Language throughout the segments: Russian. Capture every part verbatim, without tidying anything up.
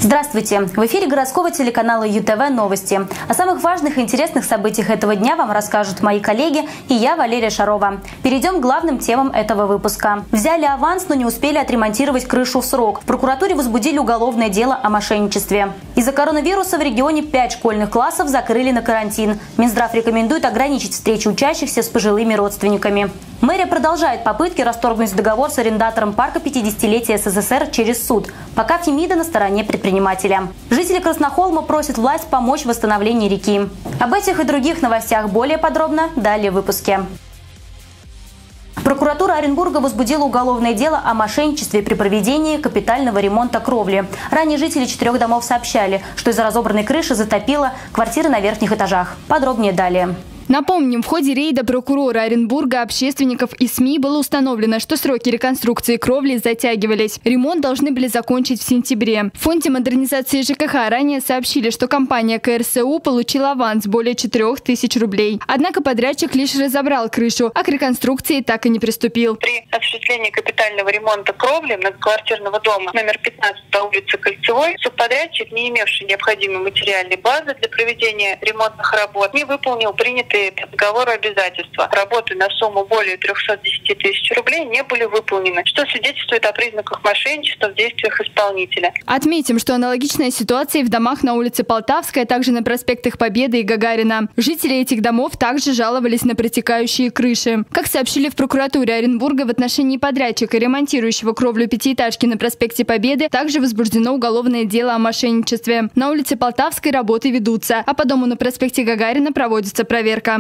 Здравствуйте! В эфире городского телеканала ю тэ вэ новости. О самых важных и интересных событиях этого дня вам расскажут мои коллеги и я, Валерия Шарова. Перейдем к главным темам этого выпуска. Взяли аванс, но не успели отремонтировать крышу в срок. В прокуратуре возбудили уголовное дело о мошенничестве. Из-за коронавируса в регионе пять школьных классов закрыли на карантин. Минздрав рекомендует ограничить встречи учащихся с пожилыми родственниками. Мэрия продолжает попытки расторгнуть договор с арендатором парка пятидесятилетия эс эс эс эр через суд, пока Фемида на стороне предпринимателя. Жители Краснохолма просят власть помочь в восстановлении реки. Об этих и других новостях более подробно далее в выпуске. Прокуратура Оренбурга возбудила уголовное дело о мошенничестве при проведении капитального ремонта кровли. Ранее жители четырех домов сообщали, что из-за разобранной крыши затопило квартиры на верхних этажах. Подробнее далее. Напомним, в ходе рейда прокурора Оренбурга, общественников и СМИ было установлено, что сроки реконструкции кровли затягивались. Ремонт должны были закончить в сентябре. В фонде модернизации жэ ка ха ранее сообщили, что компания ка эр эс у получила аванс более четырёх тысяч рублей. Однако подрядчик лишь разобрал крышу, а к реконструкции так и не приступил. При осуществлении капитального ремонта кровли многоквартирного дома номер пятнадцать по улице Кольцевой субподрядчик, не имевший необходимой материальной базы для проведения ремонтных работ, не выполнил принятые по договору обязательства. Работы на сумму более трёхсот десяти тысяч рублей не были выполнены, что свидетельствует о признаках мошенничества в действиях исполнителя. Отметим, что аналогичная ситуация и в домах на улице Полтавской, а также на проспектах Победы и Гагарина. Жители этих домов также жаловались на протекающие крыши. Как сообщили в прокуратуре Оренбурга, в отношении подрядчика, ремонтирующего кровлю пятиэтажки на проспекте Победы, также возбуждено уголовное дело о мошенничестве. На улице Полтавской работы ведутся, а по дому на проспекте Гагарина проводится проверка.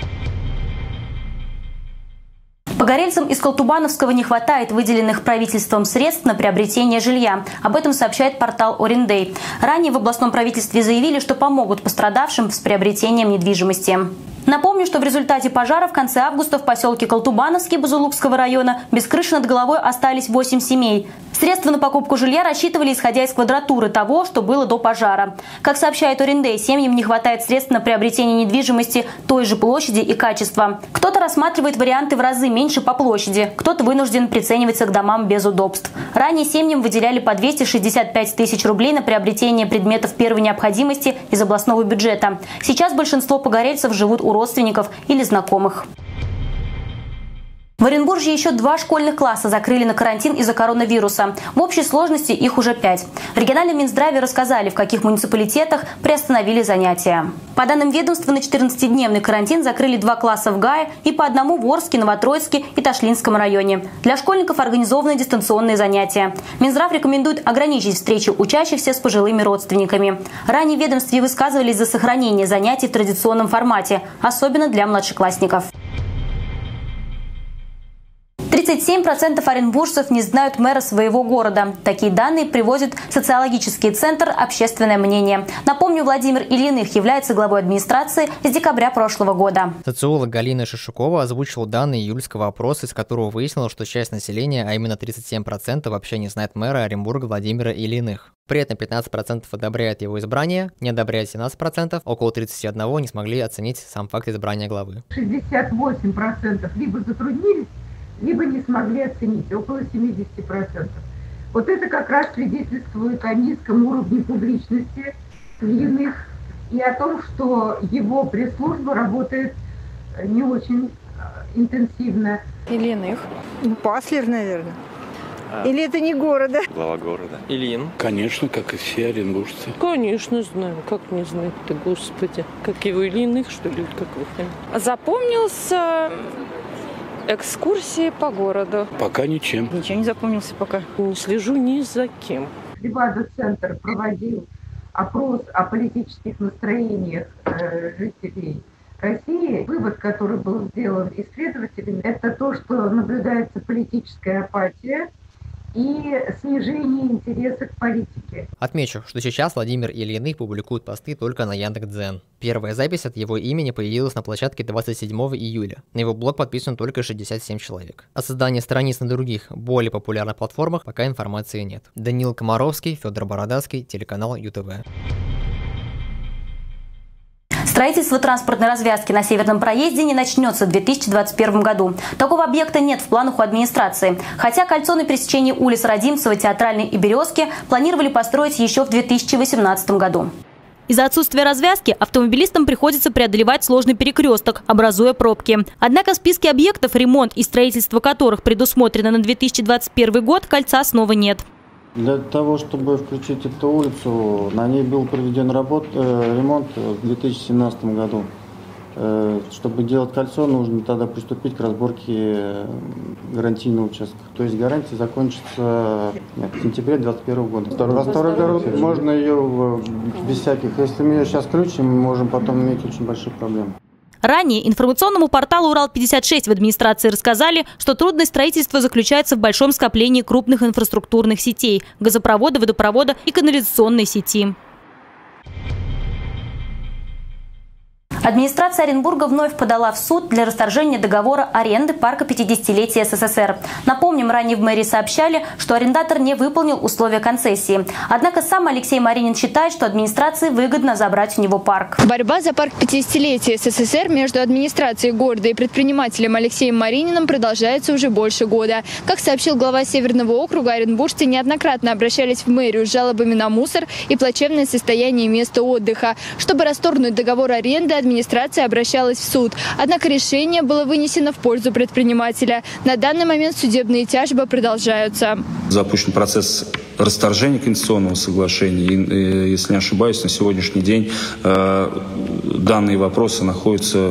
Погорельцам из Колтубановского не хватает выделенных правительством средств на приобретение жилья. Об этом сообщает портал Орендей. Ранее в областном правительстве заявили, что помогут пострадавшим с приобретением недвижимости. Напомню, что в результате пожара в конце августа в поселке Колтубановский Бузулукского района без крыши над головой остались восемь семей. Средства на покупку жилья рассчитывали, исходя из квадратуры того, что было до пожара. Как сообщает Орендей, семьям не хватает средств на приобретение недвижимости той же площади и качества. Кто-то рассматривает варианты в разы меньше по площади, кто-то вынужден прицениваться к домам без удобств. Ранее семьям выделяли по двести шестьдесят пять тысяч рублей на приобретение предметов первой необходимости из областного бюджета. Сейчас большинство погорельцев живут у родственников или знакомых. В Оренбурге еще два школьных класса закрыли на карантин из-за коронавируса. В общей сложности их уже пять. В региональном Минздраве рассказали, в каких муниципалитетах приостановили занятия. По данным ведомства, на четырнадцатидневный карантин закрыли два класса в Гае и по одному в Орске, Новотроицке и Ташлинском районе. Для школьников организованы дистанционные занятия. Минздрав рекомендует ограничить встречи учащихся с пожилыми родственниками. Ранее в ведомстве высказывались за сохранение занятий в традиционном формате, особенно для младшеклассников. тридцать семь процентов оренбуржцев не знают мэра своего города. Такие данные приводит социологический центр «Общественное мнение». Напомню, Владимир Ильиных является главой администрации с декабря прошлого года. Социолог Галина Шишукова озвучила данные июльского опроса, из которого выяснилось, что часть населения, а именно тридцать семь процентов, вообще не знает мэра Оренбурга Владимира Ильиных. При этом пятнадцать процентов одобряет его избрание, не одобряет семнадцать процентов, около тридцати одного процента не смогли оценить сам факт избрания главы. шестьдесят восемь процентов либо затруднились, либо не смогли оценить, около семидесяти процентов. Вот это как раз свидетельствует о низком уровне публичности Ильиных и о том, что его пресс-служба работает не очень интенсивно. Ильиных. Ну, Паслер, наверное. А. Или это не города? Глава города. Ильин. Конечно, как и все оренбуржцы. Конечно, знаю. Как не знать-то, господи. Как его Ильиных, что ли, как его фамилия? Запомнился... экскурсии по городу. Пока ничем. Ничего не запомнился пока. Не слежу ни за кем. Левада-центр проводил опрос о политических настроениях э, жителей России. Вывод, который был сделан исследователями, это то, что наблюдается политическая апатия и снижение интереса к политике. Отмечу, что сейчас Владимир Ильиных публикует посты только на Яндекс.Дзен. Первая запись от его имени появилась на площадке двадцать седьмого июля. На его блог подписан только шестьдесят семь человек. О создании страниц на других, более популярных платформах пока информации нет. Даниил Комаровский, Федор Бородацкий, телеканал ю тэ вэ. Строительство транспортной развязки на Северном проезде не начнется в две тысячи двадцать первом году. Такого объекта нет в планах у администрации. Хотя кольцо на пересечении улиц Родимцева, Театральной и Березки планировали построить еще в две тысячи восемнадцатом году. Из-за отсутствия развязки автомобилистам приходится преодолевать сложный перекресток, образуя пробки. Однако в списке объектов, ремонт и строительство которых предусмотрено на две тысячи двадцать первый год, кольца снова нет. Для того, чтобы включить эту улицу, на ней был проведен работ, э, ремонт в две тысячи семнадцатом году. Э, чтобы делать кольцо, нужно тогда приступить к разборке гарантийного участка. То есть гарантия закончится нет, в сентябре две тысячи двадцать первого года. Во второй год можно ее без всяких. Если мы ее сейчас включим, мы можем потом иметь очень большие проблемы. Ранее информационному порталу Урал пятьдесят шесть в администрации рассказали, что трудность строительства заключается в большом скоплении крупных инфраструктурных сетей – газопровода, водопровода и канализационной сети. Администрация Оренбурга вновь подала в суд для расторжения договора аренды парка пятидесятилетия СССР. Напомним, ранее в мэрии сообщали, что арендатор не выполнил условия концессии. Однако сам Алексей Маринин считает, что администрации выгодно забрать у него парк. Борьба за парк пятидесятилетия СССР между администрацией города и предпринимателем Алексеем Марининым продолжается уже больше года. Как сообщил глава Северного округа, оренбуржцы неоднократно обращались в мэрию с жалобами на мусор и плачевное состояние места отдыха. Чтобы расторгнуть договор аренды, администрация обращалась в суд. Однако решение было вынесено в пользу предпринимателя. На данный момент судебные тяжбы продолжаются. Запущен процесс расторжения конституционного соглашения. И, если не ошибаюсь, на сегодняшний день э, данные вопросы находятся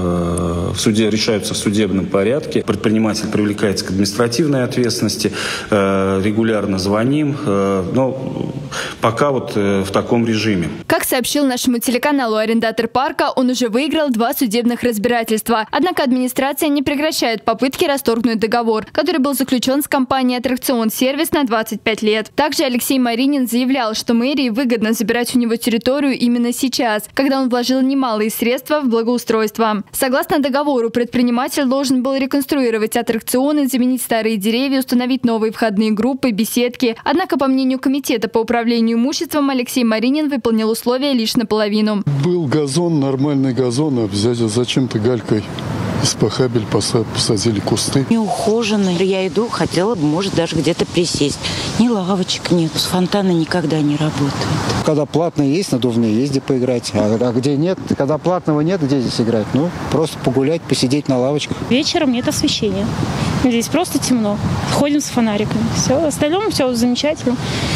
в, в суде, решаются в судебном порядке. Предприниматель привлекается к административной ответственности. Э, регулярно звоним. Э, но пока вот э, в таком режиме. Как сообщил нашему телеканалу арендатор парка, он уже выиграл два судебных разбирательства. Однако администрация не прекращает попытки расторгнуть договор, который был заключен с компанией «Аттракцион Сервис» на двадцать пять лет. Также Алексей Маринин заявлял, что мэрии выгодно забирать у него территорию именно сейчас, когда он вложил немалые средства в благоустройство. Согласно договору, предприниматель должен был реконструировать аттракционы, заменить старые деревья, установить новые входные группы, беседки. Однако, по мнению комитета по управлению имуществом, Алексей Маринин выполнил условия лишь наполовину. Был газон, нормальный газон, а взять зачем-то галькой испахабель, посадили кусты. Неухоженный. Я иду, хотела бы, может, даже где-то присесть. Ни лавочек нет, с фонтана никогда не работает. Когда платные есть, надувные, езди поиграть. А, а где нет, когда платного нет, где здесь играть? Ну, просто погулять, посидеть на лавочках. Вечером нет освещения. Здесь просто темно. Ходим с фонариками. Все, остальном все замечательно.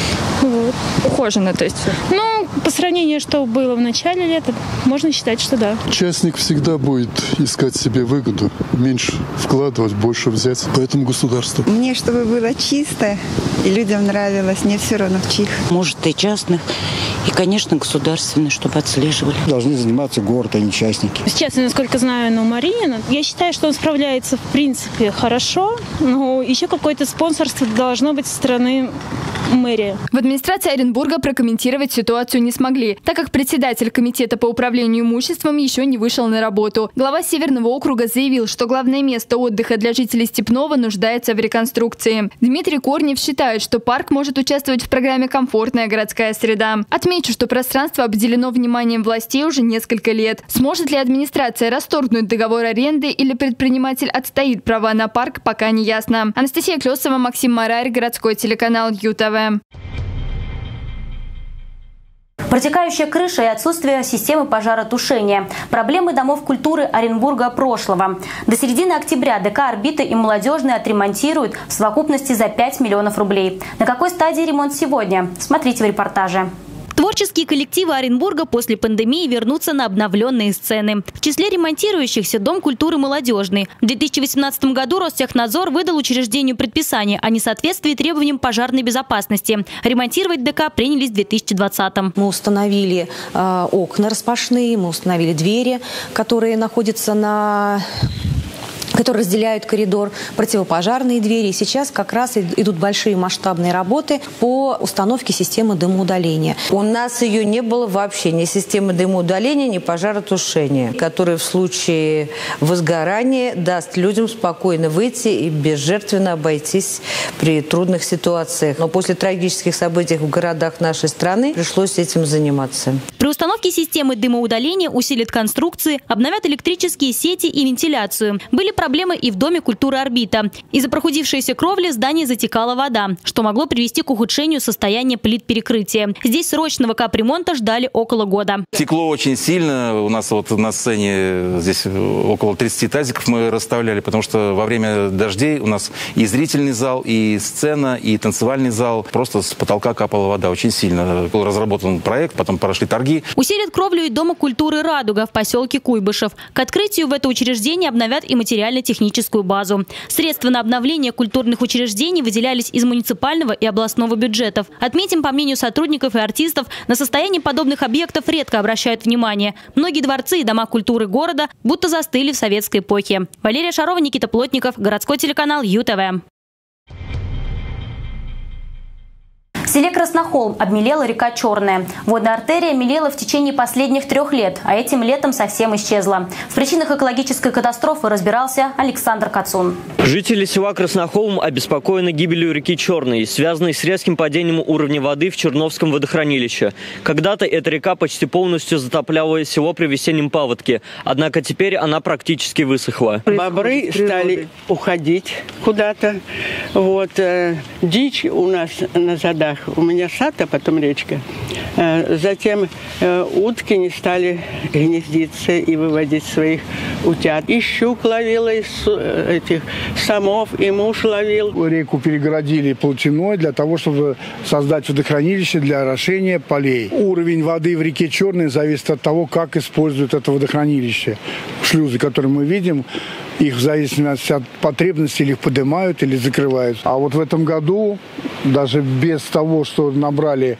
Вот. Ухоженно, то есть? Ну, по сравнению, что было в начале лета, можно считать, что да. Частник всегда будет искать себе выгоду. Меньше вкладывать, больше взять. Поэтому государство. Мне, чтобы было чисто и людям нравилось, не все равно в чьих. Может, и частных, и, конечно, государственных, чтобы отслеживали. Должны заниматься город, а не частники. Сейчас, насколько знаю, ну, Маринина, я считаю, что он справляется, в принципе, хорошо, но еще какое-то спонсорство должно быть со стороны мэрии. В администрации Оренбурга прокомментировать ситуацию не смогли, так как председатель комитета по управлению имуществом еще не вышел на работу. Глава Северного округа заявил, что главное место отдыха для жителей Степного нуждается в реконструкции. Дмитрий Корнев считает, что парк может участвовать в программе «Комфортная городская среда». Отмечу, что пространство обделено вниманием властей уже несколько лет. Сможет ли администрация расторгнуть договор аренды или предприниматель отстоит права на парк, пока не ясно. Анастасия Клесова, Максим Марарь, городской телеканал ЮТВ. Протекающая крыша и отсутствие системы пожаротушения. Проблемы домов культуры Оренбурга прошлого. До середины октября ДК «Орбита» и «Молодежный» отремонтируют в совокупности за пять миллионов рублей. На какой стадии ремонт сегодня? Смотрите в репортаже. Творческие коллективы Оренбурга после пандемии вернутся на обновленные сцены. В числе ремонтирующихся Дом культуры «Молодежный». В две тысячи восемнадцатом году Ростехнадзор выдал учреждению предписание о несоответствии требованиям пожарной безопасности. Ремонтировать ДК принялись в две тысячи двадцатом. Мы установили э, окна распашные, мы установили двери, которые находятся на которые разделяют коридор, противопожарные двери. И сейчас как раз идут большие масштабные работы по установке системы дымоудаления. У нас ее не было вообще, ни системы дымоудаления, ни пожаротушения, которая в случае возгорания даст людям спокойно выйти и безжертвенно обойтись при трудных ситуациях. Но после трагических событий в городах нашей страны пришлось этим заниматься. При установке системы дымоудаления усилят конструкции, обновят электрические сети и вентиляцию. Были проблемы и в Доме культуры «Орбита». Из-за прохудившейся кровли в здании затекала вода, что могло привести к ухудшению состояния плит перекрытия. Здесь срочного капремонта ждали около года. Текло очень сильно. У нас вот на сцене здесь около тридцати тазиков мы расставляли, потому что во время дождей у нас и зрительный зал, и сцена, и танцевальный зал. Просто с потолка капала вода очень сильно. Был разработан проект, потом прошли торги. Усилят кровлю и Дома культуры «Радуга» в поселке Куйбышев. К открытию в это учреждение обновят и материально-техническую базу. Средства на обновление культурных учреждений выделялись из муниципального и областного бюджетов. Отметим, по мнению сотрудников и артистов, на состояние подобных объектов редко обращают внимание. Многие дворцы и дома культуры города будто застыли в советской эпохе. Валерия Шарова, Никита Плотников, городской телеканал ЮТВ. В селе Краснохолм обмелела река Черная. Водная артерия мелела в течение последних трех лет, а этим летом совсем исчезла. В причинах экологической катастрофы разбирался Александр Кацун. Жители села Краснохолм обеспокоены гибелью реки Черной, связанной с резким падением уровня воды в Черновском водохранилище. Когда-то эта река почти полностью затопляла село при весеннем паводке, однако теперь она практически высохла. Бобры стали уходить куда-то. Вот, э, дичь у нас на задах. У меня сад, а потом речка. Затем утки не стали гнездиться и выводить своих утят. И щук ловила из этих самов, и муж ловил. Реку перегородили полотеной для того, чтобы создать водохранилище для орошения полей. Уровень воды в реке Черной зависит от того, как используют это водохранилище. Шлюзы, которые мы видим, их в зависимости от потребностей или их поднимают, или закрывают. А вот в этом году, даже без того, что набрали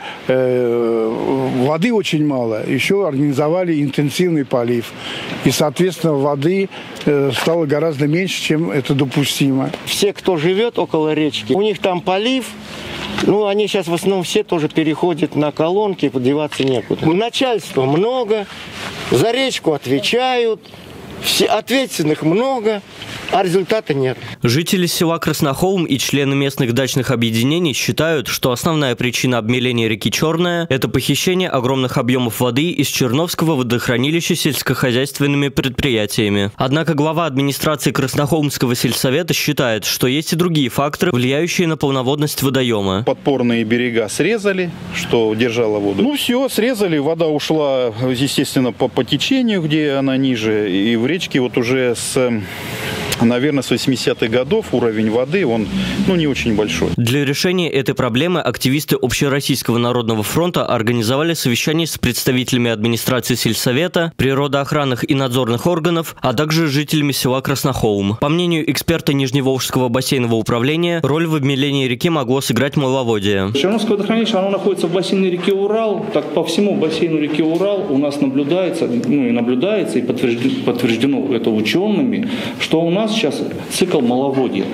э, воды очень мало, еще организовали интенсивный полив. И, соответственно, воды э, стало гораздо меньше, чем это допустимо. Все, кто живет около речки, у них там полив. Ну, они сейчас в основном все тоже переходят на колонки, подеваться некуда. Начальства много, за речку отвечают. Все ответственных много, а результата нет. Жители села Краснохолм и члены местных дачных объединений считают, что основная причина обмеления реки Черная – это похищение огромных объемов воды из Черновского водохранилища сельскохозяйственными предприятиями. Однако глава администрации Краснохолмского сельсовета считает, что есть и другие факторы, влияющие на полноводность водоема. Подпорные берега срезали, что держало воду. Ну все, срезали, вода ушла, естественно, по, по течению, где она ниже, и в речке вот уже с... Наверное, с восьмидесятых годов уровень воды, он, ну, не очень большой. Для решения этой проблемы активисты Общероссийского народного фронта организовали совещание с представителями администрации сельсовета, природоохранных и надзорных органов, а также жителями села Краснохолм. По мнению эксперта Нижневолжского бассейнового управления, роль в обмелении реки могло сыграть маловодье. Черновское водохранилище, оно находится в бассейне реки Урал. Так по всему бассейну реки Урал у нас наблюдается, ну и наблюдается, и подтверждено, подтверждено это учеными, что у нас сейчас цикл маловодья.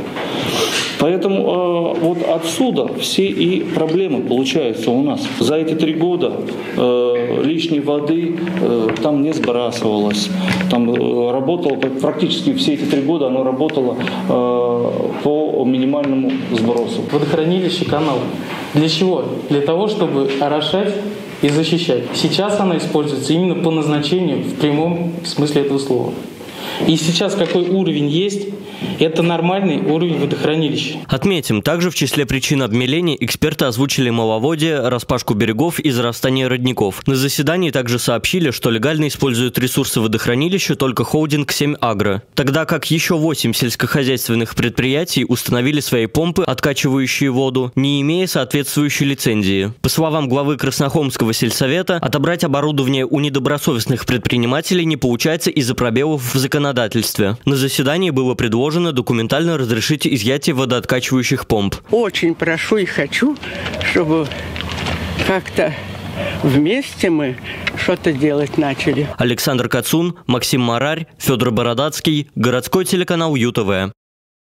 Поэтому э, вот отсюда все и проблемы получаются у нас. За эти три года э, лишней воды э, там не сбрасывалось. Там э, работало, практически все эти три года оно работало э, по минимальному сбросу. Водохранилище, канал. Для чего? Для того, чтобы орошать и защищать. Сейчас она используется именно по назначению в прямом смысле этого слова. И сейчас какой уровень есть, это нормальный уровень водохранилища. Отметим, также в числе причин обмеления эксперты озвучили маловодье, распашку берегов и зарастание родников. На заседании также сообщили, что легально используют ресурсы водохранилища только холдинг семь агро. Тогда как еще восемь сельскохозяйственных предприятий установили свои помпы, откачивающие воду, не имея соответствующей лицензии. По словам главы Краснохолмского сельсовета, отобрать оборудование у недобросовестных предпринимателей не получается из-за пробелов в законодательстве. На заседании было предложено документально разрешить изъятие водооткачивающих помп. Очень прошу и хочу, чтобы как-то вместе мы, что-то делать начали. Александр Кацун, Максим Марарь, Федор Бородацкий, городской телеканал ЮТВ.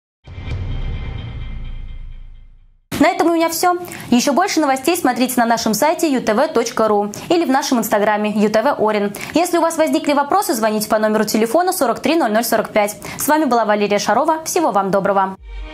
На этом у меня все. Еще больше новостей смотрите на нашем сайте ю тэ вэ точка ру или в нашем инстаграме ю тэ вэ Орен. Если у вас возникли вопросы, звоните по номеру телефона сорок три ноль ноль сорок пять. С вами была Валерия Шарова. Всего вам доброго.